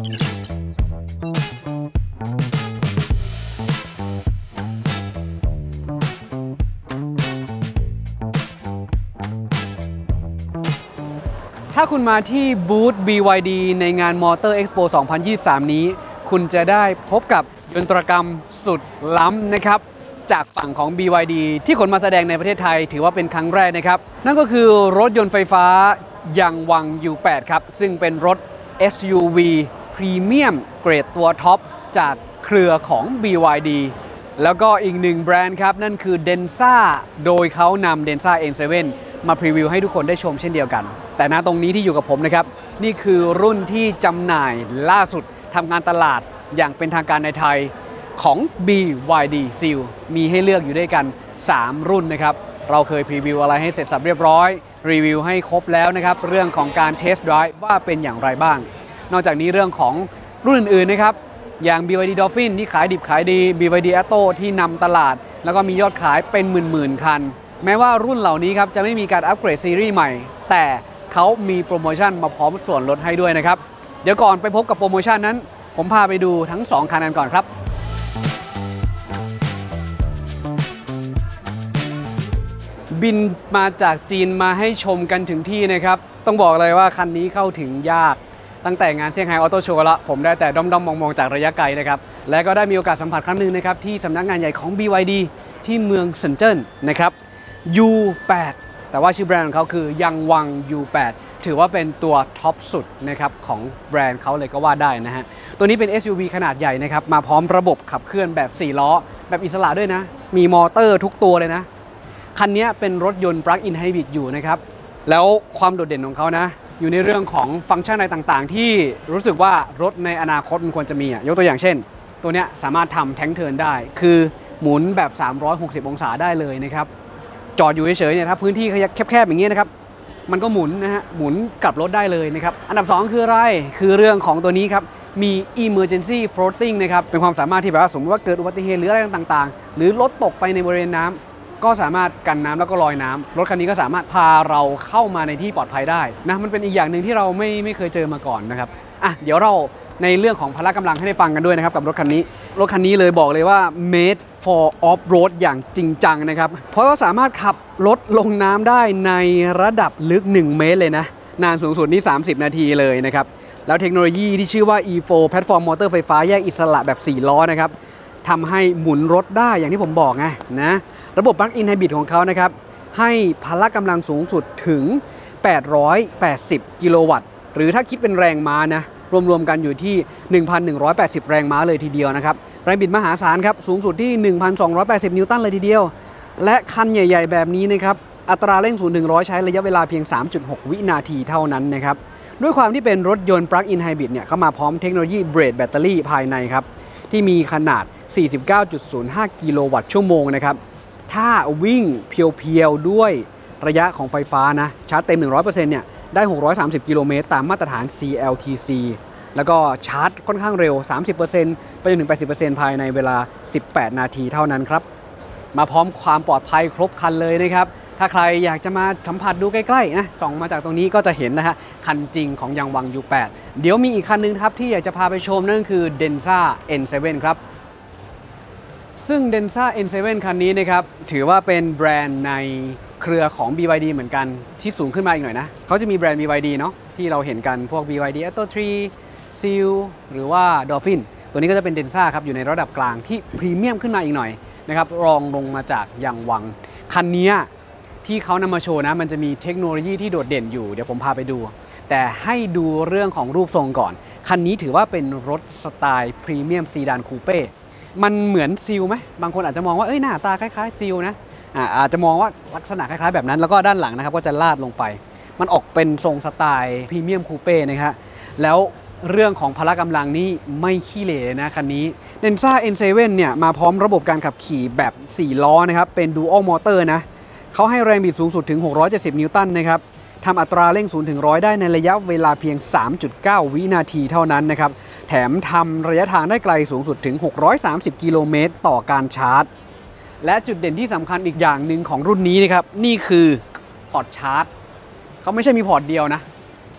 ถ้าคุณมาที่บูธ BYD ในงาน Motor Expo 2023 นี้คุณจะได้พบกับยนตรกรรมสุดล้ำนะครับจากฝั่งของ BYD ที่ขนมาแสดงในประเทศไทยถือว่าเป็นครั้งแรกนะครับนั่นก็คือรถยนต์ไฟฟ้ายังวัง U8 ครับซึ่งเป็นรถ SUV พรีเมียมเกรดตัวท็อปจากเครือของ BYD แล้วก็อีกหนึ่งแบรนด์ครับนั่นคือ Denza โดยเขานำ Denza N7 มาพรีวิวให้ทุกคนได้ชมเช่นเดียวกันแต่ณตรงนี้ที่อยู่กับผมนะครับนี่คือรุ่นที่จำหน่ายล่าสุดทำงานตลาดอย่างเป็นทางการในไทยของ BYD Seal มีให้เลือกอยู่ด้วยกัน3รุ่นนะครับเราเคยพรีวิวอะไรให้เสร็จสับเรียบร้อยรีวิวให้ครบแล้วนะครับเรื่องของการเทสต์ไดรฟ์ว่าเป็นอย่างไรบ้างนอกจากนี้เรื่องของรุ่นอื่นๆนะครับอย่าง BYD Dolphin ที่ขายดิบขายดี BYD Atto ที่นำตลาดแล้วก็มียอดขายเป็นหมื่นๆคันแม้ว่ารุ่นเหล่านี้ครับจะไม่มีการอัปเกรดซีรีส์ใหม่แต่เขามีโปรโมชั่นมาพร้อมส่วนลดให้ด้วยนะครับเดี๋ยวก่อนไปพบกับโปรโมชั่นนั้นผมพาไปดูทั้ง2คันกันก่อนครับบินมาจากจีนมาให้ชมกันถึงที่นะครับต้องบอกเลยว่าคันนี้เข้าถึงยากตั้งแต่งานเซี่ยงไฮ้ออโต้โชว์ละผมได้แต่ด้อมๆมองๆจากระยะไกลนะครับและก็ได้มีโอกาสสัมผัสครั้งหนึ่งนะครับที่สำนักงานใหญ่ของ BYD ที่เมืองเซินเจิ้นนะครับ U8 แต่ว่าชื่อแบรนด์ของเขาคือยังวัง U8 ถือว่าเป็นตัวท็อปสุดนะครับของแบรนด์เขาเลยก็ว่าได้นะฮะตัวนี้เป็น SUV ขนาดใหญ่นะครับมาพร้อมระบบขับเคลื่อนแบบ4ล้อแบบอิสระด้วยนะมีมอเตอร์ทุกตัวเลยนะคันนี้เป็นรถยนต์ Plug-in Hybrid อยู่นะครับแล้วความโดดเด่นของเขานะอยู่ในเรื่องของฟังก์ชันอะไรต่างๆที่รู้สึกว่ารถในอนาคตมันควรจะมียกตัวอย่างเช่นตัวนี้สามารถทำแท้งเทิร์นได้คือหมุนแบบ360องศาได้เลยนะครับจอดอยู่เฉยๆเนี่ยถ้าพื้นที่แคบๆอย่างนี้นะครับมันก็หมุนนะฮะหมุนกลับรถได้เลยนะครับอันดับ2คืออะไรคือเรื่องของตัวนี้ครับมี Emergency Floating นะครับเป็นความสามารถที่แบบว่าสมมติว่าเกิดอุบัติเหตุหรืออะไรต่างๆหรือรถตกไปในบริเวณน้ำก็สามารถกันน้ำแล้วก็ลอยน้ำรถคันนี้ก็สามารถพาเราเข้ามาในที่ปลอดภัยได้นะมันเป็นอีกอย่างหนึ่งที่เราไม่เคยเจอมาก่อนนะครับเดี๋ยวเราในเรื่องของพละกำลังให้ได้ฟังกันด้วยนะครับกับรถคันนี้เลยบอกเลยว่า made for off road อย่างจริงจังนะครับเพราะว่าสามารถขับรถลงน้ำได้ในระดับลึก1เมตรเลยนะนานสูงสุดนี่30นาทีเลยนะครับแล้วเทคโนโลยีที่ชื่อว่า E4 แพลตฟอร์มมอเตอร์ไฟฟ้าแยกอิสระแบบ4ล้อนะครับทำให้หมุนรถได้อย่างที่ผมบอกไงนะระบบ Plug-in Hybrid ของเขานะครับให้พละกำลังสูงสุดถึง880กิโลวัตต์หรือถ้าคิดเป็นแรงม้านะรวมๆกันอยู่ที่ 1,180 แรงม้าเลยทีเดียวนะครับแรงบิดมหาศาลครับสูงสุดที่ 1,280 นิวตันเลยทีเดียวและคันใหญ่ๆแบบนี้นะครับอัตราเร่ง0 ถึง 100ใช้ระยะเวลาเพียง 3.6 วินาทีเท่านั้นนะครับด้วยความที่เป็นรถยนต์ Plug-in Hybrid เนี่ยเข้ามาพร้อมเทคโนโลยีเบรดแบตเตอรี่ภายในครับที่มีขนาด 49.05 กิโลวัตต์ชั่วโมงนะครับถ้าวิ่งเพียวๆด้วยระยะของไฟฟ้านะชาร์จเต็ม 100% เนี่ยได้630กิโลเมตรตามมาตรฐาน CLTC แล้วก็ชาร์จค่อนข้างเร็ว 30% ไปจนถึง 80% ภายในเวลา18นาทีเท่านั้นครับมาพร้อมความปลอดภัยครบคันเลยนะครับถ้าใครอยากจะมาสัมผัสดูใกล้ๆนะส่องมาจากตรงนี้ก็จะเห็นนะฮะคันจริงของยังวัง U8 เดี๋ยวมีอีกคันนึงครับที่อยากจะพาไปชมนั่นคือ Denza N7 ครับซึ่ง Denza N7 คันนี้นะครับถือว่าเป็นแบรนด์ในเครือของ BYD เหมือนกันที่สูงขึ้นมาอีกหน่อยนะเขาจะมีแบรนด์ BYD เนาะที่เราเห็นกันพวก BYD Atto 3 Seal หรือว่า Dolphin ตัวนี้ก็จะเป็น Denza ครับอยู่ในระดับกลางที่พรีเมียมขึ้นมาอีกหน่อยนะครับรองลงมาจากยังวังคันนี้ที่เขานำมาโชว์นะมันจะมีเทคโนโลยีที่โดดเด่นอยู่เดี๋ยวผมพาไปดูแต่ให้ดูเรื่องของรูปทรงก่อนคันนี้ถือว่าเป็นรถสไตล์พรีเมียมซีดานคูเป้มันเหมือนซีลไหมบางคนอาจจะมองว่าหน้าตาคล้ายๆซีลนะอาจจะมองว่าลักษณะคล้ายๆแบบนั้นแล้วก็ด้านหลังนะครับก็จะลาดลงไปมันออกเป็นทรงสไตล์พรีเมียมคูเป้นะครับแล้วเรื่องของพละกำลังนี่ไม่ขี้เหร่นะคันนี้ Denza N7 เนี่ยมาพร้อมระบบการขับขี่แบบ4ล้อนะครับเป็น Dual Motor นะเขาให้แรงบิดสูงสุดถึง670นิวตันนะครับทำอัตราเร่ง0 ถึง 100ได้ในระยะเวลาเพียง 3.9 วินาทีเท่านั้นนะครับแถมทำระยะทางได้ไกลสูงสุดถึง630กิโลเมตรต่อการชาร์จและจุดเด่นที่สำคัญอีกอย่างหนึ่งของรุ่นนี้นะครับนี่คือพอร์ตชาร์จเขาไม่ใช่มีพอร์ตเดียวนะ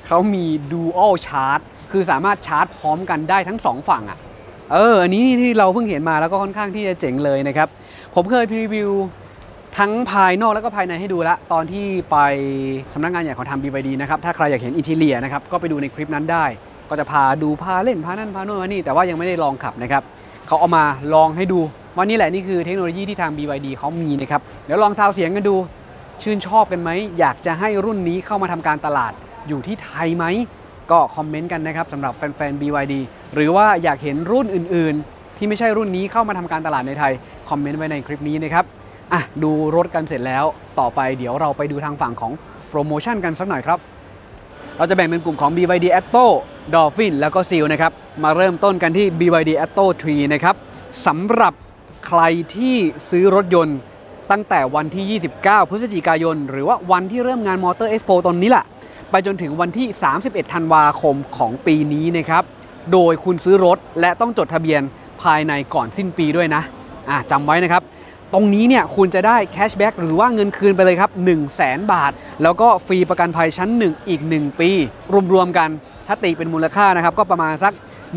เขามี Dual Charge คือสามารถชาร์จพร้อมกันได้ทั้ง2ฝั่งอ่ะอันนี้ที่เราเพิ่งเห็นมาแล้วก็ค่อนข้างที่จะเจ๋งเลยนะครับผมเคยพรีวิวทั้งภายนอกแล้วก็ภายในให้ดูแล้วตอนที่ไปสำนักงานใหญ่ของทำ BYD นะครับถ้าใครอยากเห็นอินทีเรียนะครับก็ไปดูในคลิปนั้นได้ก็จะพาดูพาเล่นพานั่นพาโน่นพานี่แต่ว่ายังไม่ได้ลองขับนะครับเขาเอามาลองให้ดูว่านี่แหละนี่คือเทคโนโลยีที่ทาง BYD เขามีนะครับเดี๋ยวลองซาวเสียงกันดูชื่นชอบกันไหมอยากจะให้รุ่นนี้เข้ามาทำการตลาดอยู่ที่ไทยไหมก็คอมเมนต์กันนะครับสำหรับแฟนๆ BYD หรือว่าอยากเห็นรุ่นอื่นๆที่ไม่ใช่รุ่นนี้เข้ามาทำการตลาดในไทยคอมเมนต์ไว้ในคลิปนี้นะครับดูรถกันเสร็จแล้วต่อไปเดี๋ยวเราไปดูทางฝั่งของโปรโมชั่นกันสักหน่อยครับเราจะแบ่งเป็นกลุ่มของ BYD Atto Dolphin แล้วก็ Seal นะครับมาเริ่มต้นกันที่ BYD Atto 3 นะครับสำหรับใครที่ซื้อรถยนต์ตั้งแต่วันที่ 29 พฤศจิกายนหรือว่าวันที่เริ่มงาน Motor Expo ตอนนี้แหละไปจนถึงวันที่ 31 ธันวาคมของปีนี้นะครับโดยคุณซื้อรถและต้องจดทะเบียนภายในก่อนสิ้นปีด้วยนะจำไว้นะครับตรงนี้เนี่ยคุณจะได้แคชแบ็กหรือว่าเงินคืนไปเลยครับ 100,000 บาทแล้วก็ฟรีประกันภัยชั้น1อีก1ปีรวมๆกันถ้าตีเป็นมูลค่านะครับก็ประมาณสัก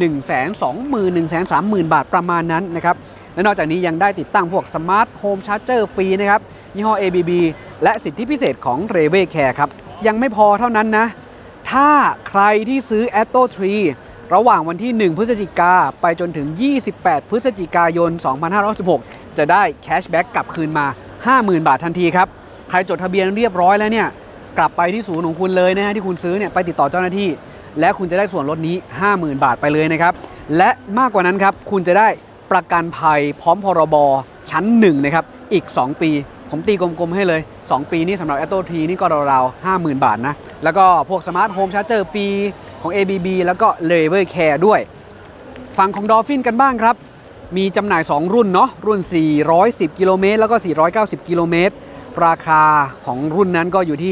120,000 130,000 บาทประมาณนั้นนะครับและนอกจากนี้ยังได้ติดตั้งพวกสมาร์ทโฮมชาร์จเจอร์ฟรีนะครับยี่ห้อ ABB และสิทธิพิเศษของ Reve Care ครับยังไม่พอเท่านั้นนะถ้าใครที่ซื้อ Atto 3 ระหว่างวันที่ 1 พฤศจิกาไปจนถึง 28 พฤศจิกายน 2516 จะได้แคชแบ็กกลับคืนมา 50,000 บาททันทีครับใครจดทะเบียนเรียบร้อยแล้วเนี่ยกลับไปที่ศูนย์ของคุณเลยนะฮะที่คุณซื้อเนี่ยไปติดต่อเจ้าหน้าที่และคุณจะได้ส่วนลดนี้ 50,000 บาทไปเลยนะครับและมากกว่านั้นครับคุณจะได้ประกันภัยพร้อมพรบชั้น1นะครับอีก2ปีผมตีกลมๆให้เลย2ปีนี้สำหรับ Atto 3 นี่ก็ราวๆ 50,000 บาทนะแล้วก็พวกสมาร์ทโฮมชาร์จเจอร์ฟรีของ ABB แล้วก็ Reve Care ด้วยฝั่งของ Dolphin กันบ้างครับมีจำหน่าย2รุ่นเนาะรุ่น410กิโลเมตรแล้วก็490กิโลเมตรราคาของรุ่นนั้นก็อยู่ที่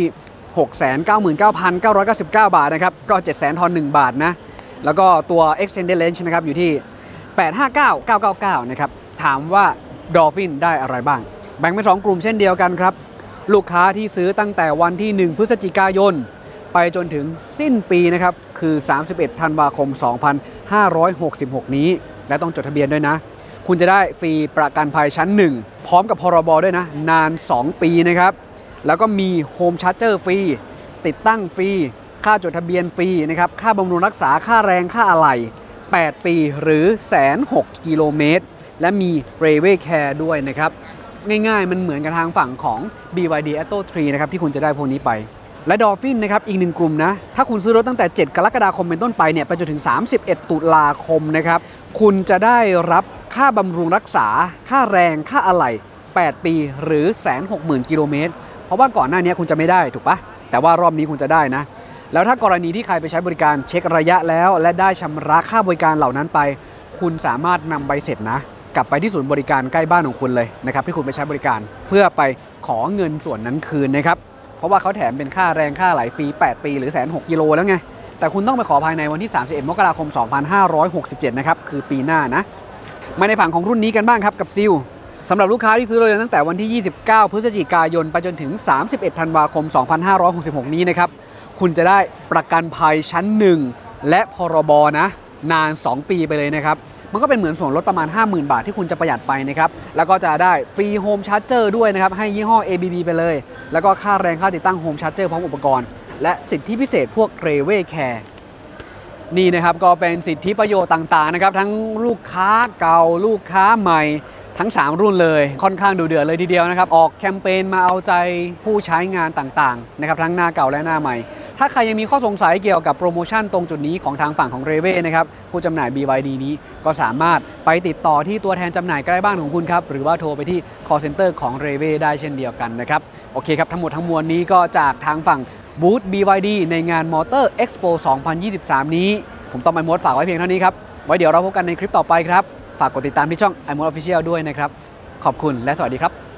699,999 บาทนะครับก็ 700,000 ทอน1บาทนะแล้วก็ตัว Extended Range นะครับอยู่ที่ 859,999 นะครับถามว่า Dolphin ได้อะไรบ้างแบ่งเป็น2กลุ่มเช่นเดียวกันครับลูกค้าที่ซื้อตั้งแต่วันที่1พฤศจิกายนไปจนถึงสิ้นปีนะครับคือ31ธันวาคม2566นี้และต้องจดทะเบียนด้วยนะคุณจะได้ฟรีประกันภัยชั้น1พร้อมกับพรบด้วยนะนาน2ปีนะครับแล้วก็มีโฮมชาร์จเจอร์ฟรีติดตั้งฟรีค่าจดทะเบียนฟรีนะครับค่าบำรุงรักษาค่าแรงค่าอะไหล่8ปีหรือ 106,000 กิโลเมตรและมี Reve Care ด้วยนะครับง่ายๆมันเหมือนกับทางฝั่งของ BYD Atto 3 นะครับที่คุณจะได้พวกนี้ไปและ Dolphin นะครับอีก1กลุ่มนะถ้าคุณซื้อรถตั้งแต่7กรกฎาคมเป็นต้นไปเนี่ยไปจนถึง31ตุลาคมนะครับคุณจะได้รับค่าบำรุงรักษาค่าแรงค่าอะไหล่8ปีหรือ 160,000 กิโลเมตรเพราะว่าก่อนหน้านี้คุณจะไม่ได้ถูกปะแต่ว่ารอบนี้คุณจะได้นะแล้วถ้ากรณีที่ใครไปใช้บริการเช็คระยะแล้วและได้ชำระค่าบริการเหล่านั้นไปคุณสามารถนำใบเสร็จนะกลับไปที่ศูนย์บริการใกล้บ้านของคุณเลยนะครับที่คุณไปใช้บริการเพื่อไปขอเงินส่วนนั้นคืนนะครับเพราะว่าเขาแถมเป็นค่าแรงค่าไหลฟรี8ปีหรือ 106,000 กิโลแล้วไงแต่คุณต้องไปขอภายในวันที่31มกราคม2567นะครับคือปีหน้านะมาในฝั่งของรุ่นนี้กันบ้างครับกับซิลสำหรับลูกค้าที่ซื้อรถยนต์ตั้งแต่วันที่ 29 พฤศจิกายนไปจนถึง31ธันวาคม2566นี้นะครับคุณจะได้ประกันภัยชั้น1และพรบนะนาน2ปีไปเลยนะครับมันก็เป็นเหมือนส่วนลดประมาณ 50,000 บาทที่คุณจะประหยัดไปนะครับแล้วก็จะได้ฟรีโฮมชาร์จเจอร์ด้วยนะครับให้ยี่ห้อ ABB ไปเลยแล้วก็ค่าแรงค่าติดตั้งโฮมชาร์จเจอร์พร้อมอุปกรณ์และสิทธิพิเศษพวก Reve Care นี่นะครับก็เป็นสิทธิประโยชน์ต่างๆนะครับทั้งลูกค้าเก่าลูกค้าใหม่ทั้ง3รุ่นเลยค่อนข้างดูเดือดเลยทีเดียวนะครับออกแคมเปญมาเอาใจผู้ใช้งานต่างๆนะครับทั้งหน้าเก่าและหน้าใหม่ถ้าใครยังมีข้อสงสัยเกี่ยวกับโปรโมชั่นตรงจุดนี้ของทางฝั่งของ Reve นะครับผู้จำหน่าย BYD นี้ก็สามารถไปติดต่อที่ตัวแทนจำหน่ายใกล้บ้านของคุณครับหรือว่าโทรไปที่ call center ของ Reve ได้เช่นเดียวกันนะครับโอเคครับทั้งหมดทั้งมวลนี้ก็จากทางฝั่งบูธ BYD ในงาน Motor Expo 2023 นี้ผมต้องไอมดฝากไว้เพียงเท่านี้ครับไว้เดี๋ยวเราพบกันในคลิปต่อไปครับฝากกดติดตามที่ช่อง iMode Official ด้วยนะครับขอบคุณและสวัสดีครับ